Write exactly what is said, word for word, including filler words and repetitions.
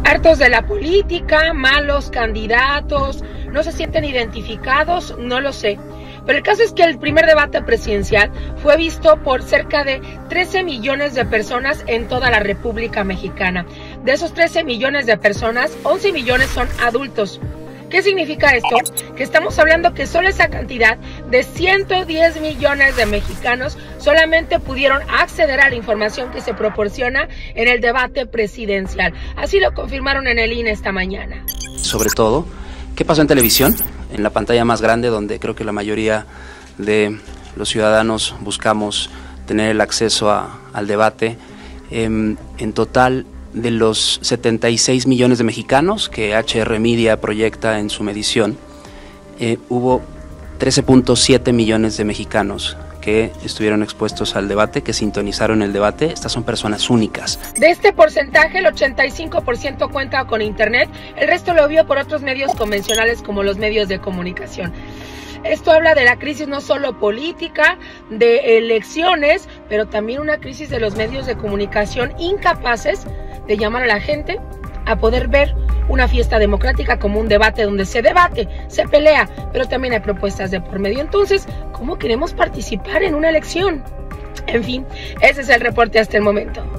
Hartos de la política, malos candidatos, no se sienten identificados, no lo sé. Pero el caso es que el primer debate presidencial fue visto por cerca de trece millones de personas en toda la República Mexicana. De esos trece millones de personas, once millones son adultos. ¿Qué significa esto? Que estamos hablando que solo esa cantidad de ciento diez millones de mexicanos solamente pudieron acceder a la información que se proporciona en el debate presidencial. Así lo confirmaron en el I N E esta mañana. Sobre todo, ¿qué pasó en televisión? En la pantalla más grande, donde creo que la mayoría de los ciudadanos buscamos tener el acceso a, al debate. Eh, en total, de los setenta y seis millones de mexicanos que H R Media proyecta en su medición, eh, hubo trece punto siete millones de mexicanos que estuvieron expuestos al debate, que sintonizaron el debate. Estas son personas únicas. De este porcentaje, el ochenta y cinco por ciento cuenta con internet, el resto lo vio por otros medios convencionales como los medios de comunicación. Esto habla de la crisis no solo política, de elecciones, pero también una crisis de los medios de comunicación incapaces de llamar a la gente a poder ver una fiesta democrática como un debate donde se debate, se pelea, pero también hay propuestas de por medio. Entonces, ¿cómo queremos participar en una elección? En fin, ese es el reporte hasta el momento.